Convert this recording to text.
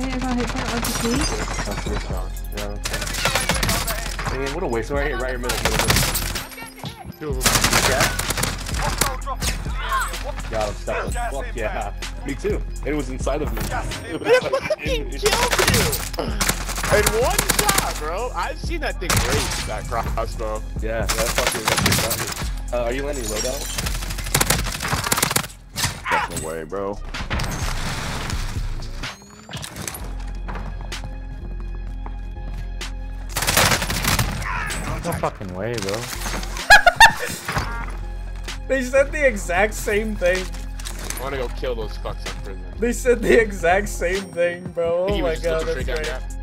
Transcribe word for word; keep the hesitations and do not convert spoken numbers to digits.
Hey, I got hit by R P G. That's this shot. Yeah, that's Man, what a waste. Right here, right here, middle, middle, middle. Two of them. Yeah. Got him, step him. Fuck yeah. Me too. It was inside of me. It was It like, fucking it, it, killed you! In one shot, bro. I've seen that thing race, that crossbow. Yeah, that fucking, that fucking uh, are you landing loadout? No way, bro. No fucking way, bro. They said the exact same thing. I wanna go kill those fucks in prison. They said the exact same thing, bro. Oh He my was just god, looking that's straight great. down.